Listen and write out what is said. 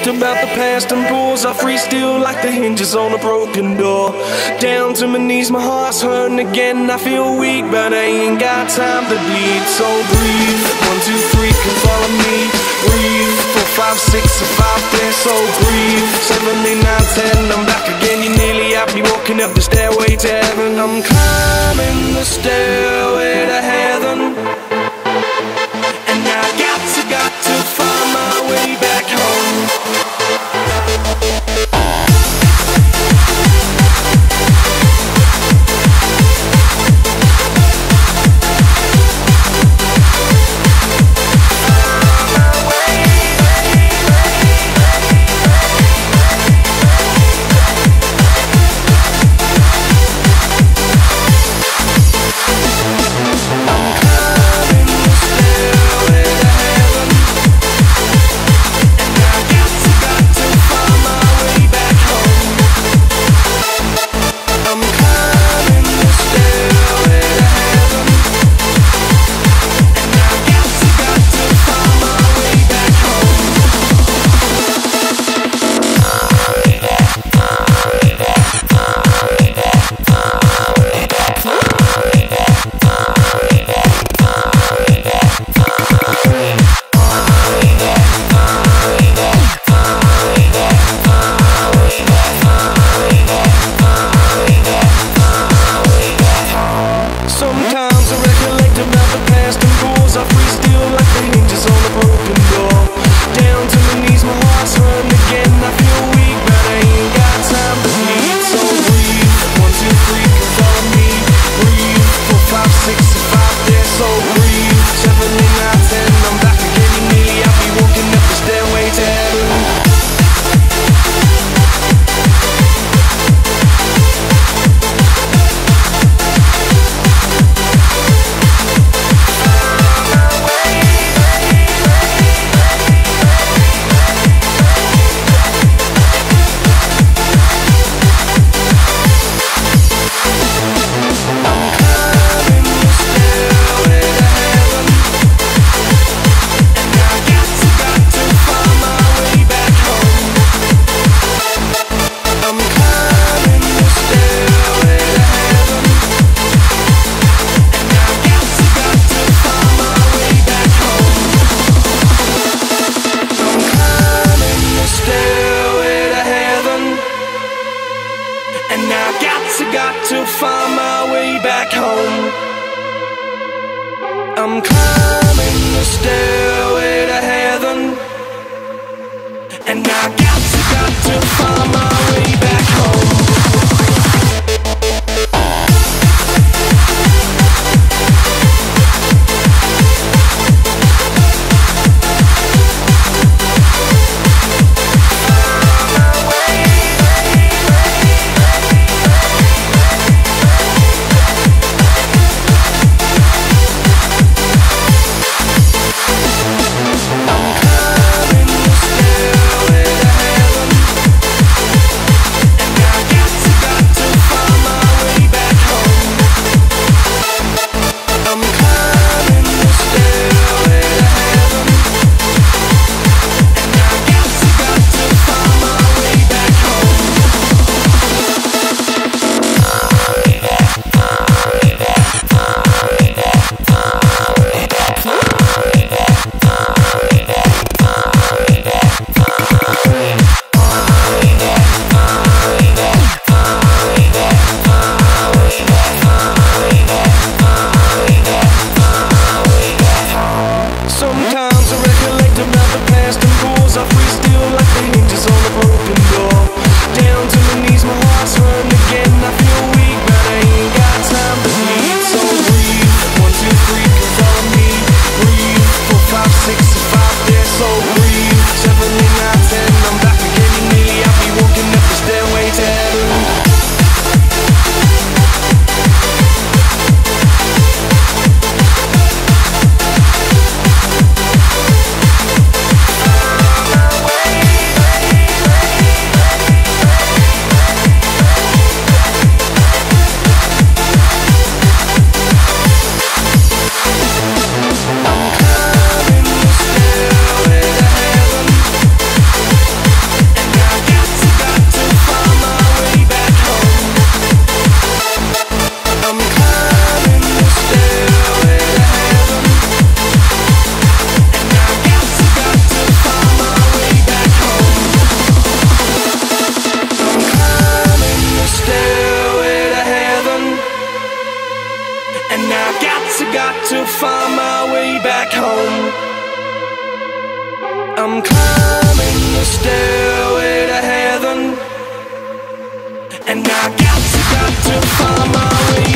recollect about the past and pulls. I free still like the hinges on a broken door. Down to my knees, my heart's hurting again. I feel weak, but I ain't got time to bleed. So breathe, 1, 2, 3, come follow me. Breathe, 4, 5, 6, survive there. So breathe, 7, 8, 9, 10. I'm back again. You nearly have me walking up the stairway to heaven. I'm climbing the stairway to heaven, and I got to find my way back home. Got to find my way back home. I'm climbing the stairway to heaven, and I got to find my way back home. I'm climbing the stairway to heaven, and I got to find my way